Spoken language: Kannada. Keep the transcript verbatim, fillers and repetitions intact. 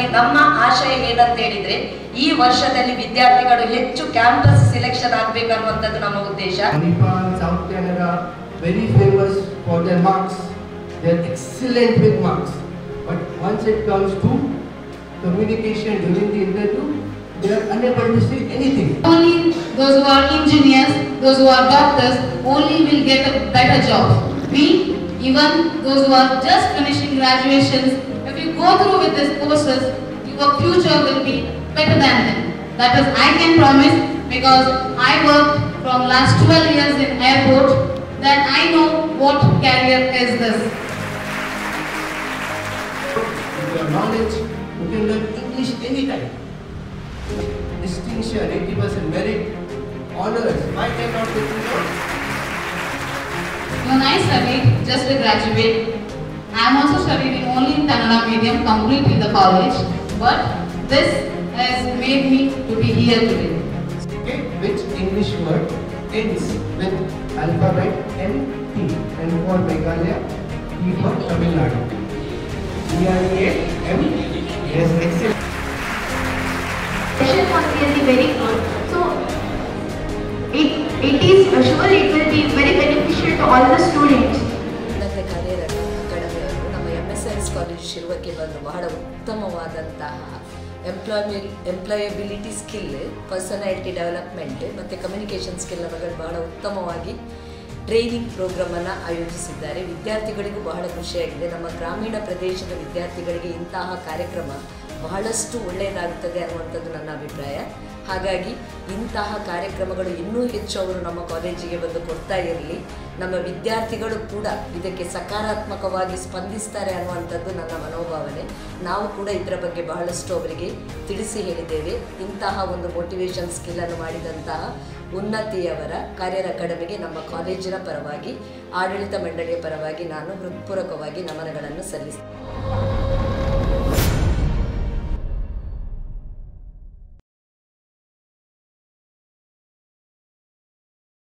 ಹಾಗಾಗಿ ನಮ್ಮ ಆಶಯ ಏನಂತ ಹೇಳಿದ್ರೆ ಈ ವರ್ಷದಲ್ಲಿ ವಿದ್ಯಾರ್ಥಿಗಳು ಹೆಚ್ಚು ಕ್ಯಾಂಪಸ್ ಸೆಲೆಕ್ಷನ್ ಆಗಬೇಕು ಅನ್ನುವಂಥದ್ದು ನಮ್ಮ ಉದ್ದೇಶ. South Canada very famous for their marks. They are excellent with marks. But once it comes to communication during the interview, they are unable to say anything. Only those who are engineers, those who are doctors, only will get a better job. We, even those who are just finishing graduations, if you go through with these courses, your future will be better than them. That is, I can promise, because I worked from last twelve years in airport, that I know what career is this. With your knowledge, you can learn English anytime. Distinction, eighty percent merit, honors, why cannot we do that? When I studied, just to graduate, I am also studying only in Kannada medium, completely the college, but this has made me to be here today. Okay, which English word ends with alphabet M T? And for Meghalaya, T for Tamil Nadu. E R E A M. Yes, excellent. Session was really very good. So it it is sure it will be very beneficial to all the students. Unnathi Career Academy ಅವರು ನಮ್ಮ M S R S college ಶಿರ್ವಕ್ಕೆ ಬಂದು ಬಹಳ ಉತ್ತಮವಾದಂತಹ employment employability skill, personality development ಮತ್ತು ಕಮ್ಯುನಿಕೇಷನ್ ಸ್ಕಿಲ್ನ ಬಗ್ಗೆ ಬಹಳ ಉತ್ತಮವಾಗಿ ಟ್ರೈನಿಂಗ್ ಪ್ರೋಗ್ರಾಮನ್ನು ಆಯೋಜಿಸಿದ್ದಾರೆ. ವಿದ್ಯಾರ್ಥಿಗಳಿಗೂ ಬಹಳ ಖುಷಿಯಾಗಿದೆ. ನಮ್ಮ ಗ್ರಾಮೀಣ ಪ್ರದೇಶದ ವಿದ್ಯಾರ್ಥಿಗಳಿಗೆ ಇಂತಹ ಕಾರ್ಯಕ್ರಮ ಬಹಳಷ್ಟು ಒಳ್ಳೆಯದಾಗುತ್ತದೆ ಅನ್ನುವಂಥದ್ದು ನನ್ನ ಅಭಿಪ್ರಾಯ. ಹಾಗಾಗಿ ಇಂತಹ ಕಾರ್ಯಕ್ರಮಗಳು ಇನ್ನೂ ಹೆಚ್ಚು ಅವರು ನಮ್ಮ ಕಾಲೇಜಿಗೆ ಬಂದು ಕೊಡ್ತಾ ಇರಲಿ. ನಮ್ಮ ವಿದ್ಯಾರ್ಥಿಗಳು ಕೂಡ ಇದಕ್ಕೆ ಸಕಾರಾತ್ಮಕವಾಗಿ ಸ್ಪಂದಿಸ್ತಾರೆ ಅನ್ನುವಂಥದ್ದು ನನ್ನ ಮನೋಭಾವನೆ. ನಾವು ಕೂಡ ಇದರ ಬಗ್ಗೆ ಬಹಳಷ್ಟು ಅವರಿಗೆ ತಿಳಿಸಿ ಹೇಳಿದ್ದೇವೆ. ಇಂತಹ ಒಂದು ಮೋಟಿವೇಶನ್ ಸ್ಕಿಲ್ಲನ್ನು ಮಾಡಿದಂತಹ ಉನ್ನತಿಯವರ ಕಾರ್ಯರ್ ಅಕಾಡೆಮಿಗೆ ನಮ್ಮ ಕಾಲೇಜಿನ ಪರವಾಗಿ, ಆಡಳಿತ ಮಂಡಳಿಯ ಪರವಾಗಿ ನಾನು ಹೃತ್ಪೂರ್ವಕವಾಗಿ ನಮನಗಳನ್ನು ಸಲ್ಲಿಸ್ತೇನೆ.